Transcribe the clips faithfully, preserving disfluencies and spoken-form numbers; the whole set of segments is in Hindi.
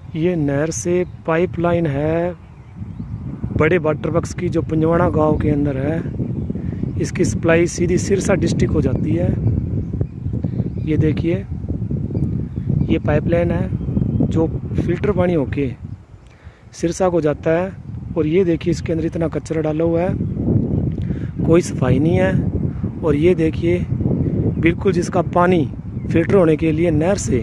ये नहर से पाइपलाइन है बड़े वाटर वर्क्स की, जो पंजवाड़ा गांव के अंदर है। इसकी सप्लाई सीधी सिरसा डिस्ट्रिक्ट हो जाती है। ये देखिए, ये पाइपलाइन है जो फिल्टर पानी होके सिरसा को जाता है। और ये देखिए, इसके अंदर इतना कचरा डाला हुआ है, कोई सफाई नहीं है। और ये देखिए, बिल्कुल जिसका पानी फिल्टर होने के लिए नहर से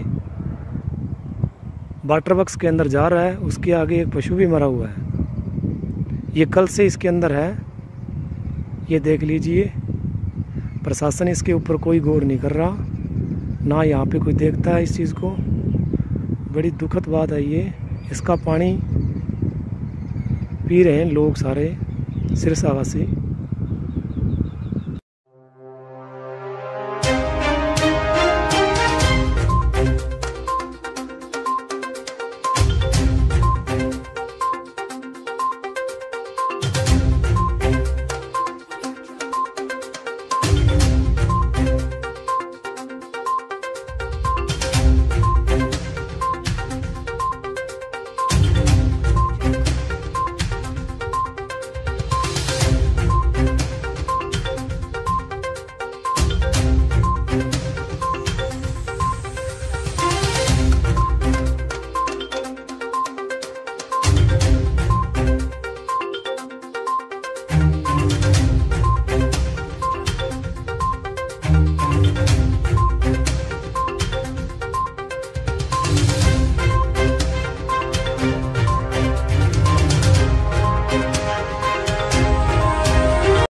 वाटर वर्क्स के अंदर जा रहा है, उसके आगे एक पशु भी मरा हुआ है। ये कल से इसके अंदर है, ये देख लीजिए। प्रशासन इसके ऊपर कोई गौर नहीं कर रहा, ना यहाँ पे कोई देखता है इस चीज़ को। बड़ी दुखद बात है ये। इसका पानी पी रहे हैं लोग सारे सिरसावासी।